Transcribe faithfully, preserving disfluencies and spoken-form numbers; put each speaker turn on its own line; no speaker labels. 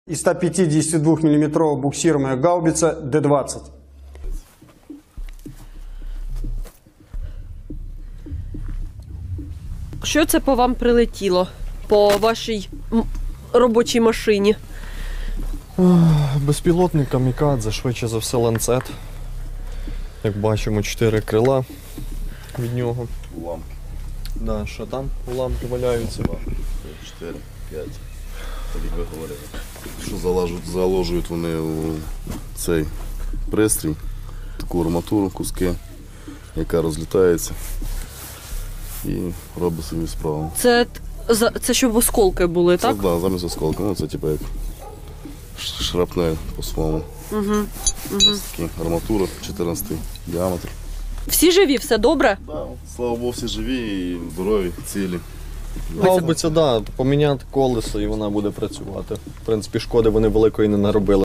и ста пятидесятидвухмиллиметровая буксируемая гаубица Д двадцать.
Що це по вам прилетіло? По вашій м, робочій машині?
Безпілотник камікадзе, швидше за все ланцет. Як бачимо, чотири крила від нього.
Уламки.
Да, що там? Уламки валяються.
чотири, п'ять. Так як ви говорили. Що заложують, заложують вони у цей пристрій, таку арматуру, куски, яка розлітається і робить собі справу.
Це, за- це щоб осколки були,
Це,
так?
да, замість осколка. Ну, це типу як ш- шрапнель по-своєму.
Угу.
Ось такі арматура, чотирнадцятий діаметр.
Всі живі, все добре?
Да, слава Богу, всі живі і здорові, цілі.
Гаубиця, да, поміняти колесо і вона буде працювати. В принципі, шкоди вони великої не наробили.